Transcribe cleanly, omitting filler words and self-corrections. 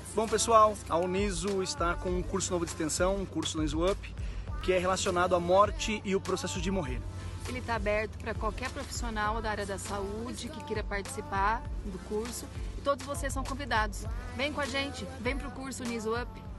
Bom pessoal, a Uniso está com um curso novo de extensão, um curso no Uniso Up, que é relacionado à morte e o processo de morrer. Ele está aberto para qualquer profissional da área da saúde que queira participar do curso e todos vocês são convidados. Vem com a gente, vem para o curso Uniso Up.